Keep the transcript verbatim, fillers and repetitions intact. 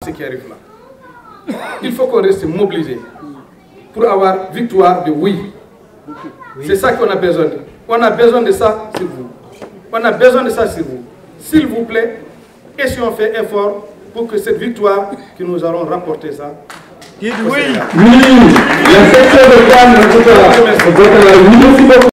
ce qui arrive là. Il faut qu'on reste mobilisé pour avoir victoire de oui. C'est ça qu'on a besoin. On a besoin de ça sur vous. On a besoin de ça sur vous. S'il vous plaît, et si on fait effort pour que cette victoire que nous allons remporter ça. Oui, oui, la section de Cannes,